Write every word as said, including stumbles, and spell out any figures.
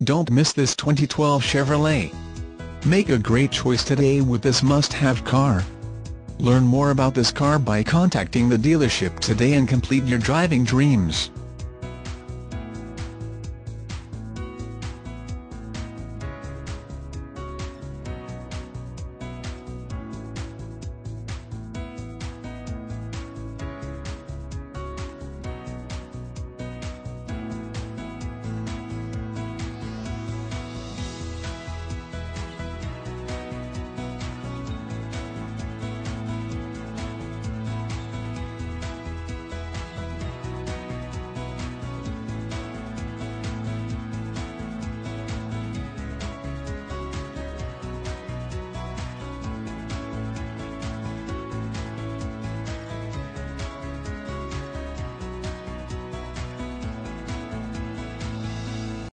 Don't miss this twenty twelve Chevrolet. Make a great choice today with this must-have car. Learn more about this car by contacting the dealership today and complete your driving dreams.